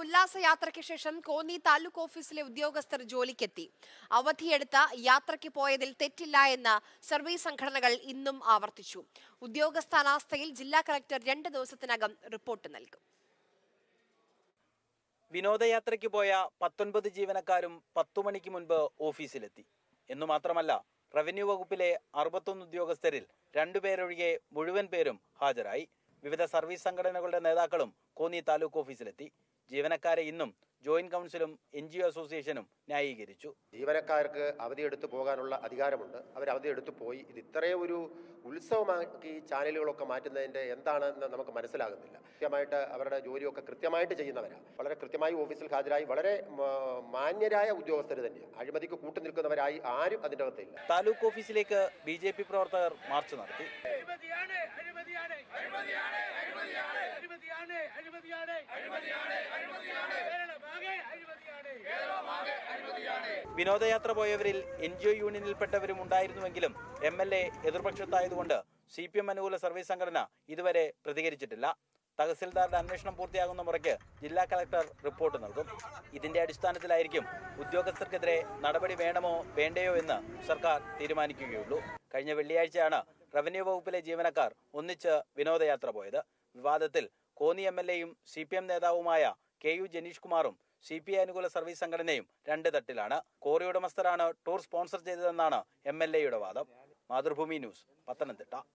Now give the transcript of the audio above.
ഉല്ലാസയാത്രയ്ക്ക് ശേഷം കോന്നി താലൂക്ക് ഓഫീസിലെ ഉദ്യോഗസ്ഥർ ജോലിക്കെത്തി. അവധിയെടുത്ത് യാത്രയ്ക്ക് പോയതിൽ തെറ്റില്ല എന്ന് സർവീസ് സംഘടനകൾ ഇന്നും ആവർത്തിച്ചു. ഉദ്യോഗസ്ഥ അനാസ്ഥയിൽ ജില്ലാ കളക്ടർ 2 ദിവസത്തിനകം റിപ്പോർട്ട് നൽകും. വിനോദയാത്രയ്ക്ക് പോയ 19 ജീവനക്കാരും 10 മണിക്ക് മുൻപ് ഓഫീസിലെത്തി. എന്നു മാത്രമല്ല, റവന്യൂ വകുപ്പിലെ 61 ഉദ്യോഗസ്ഥരിൽ 2 പേരൊഴികെ മുഴുവൻ പേരും ഹാജരായി. വിവിധ സർവീസ് സംഘടനകളുടെ നേതാക്കളും കോന്നി താലൂക്ക് ഓഫീസിലെത്തി. ജീവനക്കാരെ ഇന്നും ജോയിന്റ് കൗൺസിലും NGO അസോസിയേഷനും ന്യായീകരിച്ചു. ജീവനക്കാർക്ക് അവധിയെടുത്ത് പോകാനുള്ള അധികാരമുണ്ട്. അവർ അവധിയെടുത്ത് പോയി. ഇത് ഇത്രയും ഒരു ഉത്സവമാക്കി ചാനലുകളൊക്കെ മാറ്റുന്നതിൻ്റെ എന്താണെന്ന് നമുക്ക് മനസ്സിലാകുന്നില്ല. കൃത്യമായിട്ട് അവരുടെ ജോലിയൊക്കെ കൃത്യമായിട്ട് ചെയ്യുന്നവരാണ്. വളരെ കൃത്യമായി ഓഫീസിൽ ഹാജരായി വളരെ മാന്യരായ ഉദ്യോഗസ്ഥർ തന്നെയാണ്. അഴിമതിക്ക് കൂട്ടുനിൽക്കുന്നവരായി ആരും അതിൻ്റെ അകത്തില്ല. താലൂക്ക് ഓഫീസിലേക്ക് BJP പ്രവർത്തകർ മാർച്ച് നടത്തി. വിനോദയാത്ര പോയവരിൽ NGO യൂണിയനിൽപ്പെട്ടവരും ഉണ്ടായിരുന്നുവെങ്കിലും MLA എതിർപക്ഷത്തായതുകൊണ്ട് CPM അനുകൂല സർവീസ് സംഘടന ഇതുവരെ പ്രതികരിച്ചിട്ടില്ല. തഹസിൽദാരുടെ അന്വേഷണം പൂർത്തിയാകുന്ന മുറയ്ക്ക് ജില്ലാ കളക്ടർ റിപ്പോർട്ട് നൽകും. ഇതിന്റെ അടിസ്ഥാനത്തിലായിരിക്കും ഉദ്യോഗസ്ഥർക്കെതിരെ നടപടി വേണമോ വേണ്ടയോ എന്ന് സർക്കാർ തീരുമാനിക്കുകയുള്ളൂ. കഴിഞ്ഞ വെള്ളിയാഴ്ചയാണ് റവന്യൂ വകുപ്പിലെ ജീവനക്കാർ ഒന്നിച്ച് വിനോദയാത്ര പോയത്. വിവാദത്തിൽ കോന്നി MLAയും CPM നേതാവുമായ KU ജനീഷ് കുമാറും CPI അനുകൂല സർവീസ് സംഘടനയും 2 തട്ടിലാണ്. കോറി ഉടമസ്ഥരാണ് ടൂർ സ്പോൺസർ ചെയ്തതെന്നാണ് MLAയുടെ വാദം. മാതൃഭൂമി ന്യൂസ്, പത്തനംതിട്ട.